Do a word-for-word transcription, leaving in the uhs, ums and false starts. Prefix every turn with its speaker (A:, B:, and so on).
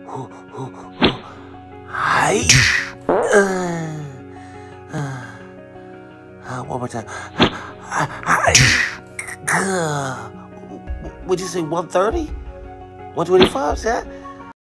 A: Hi. Uh, uh, uh, one more time. Hi. Uh, would you say one thirty? one twenty-five, Zach?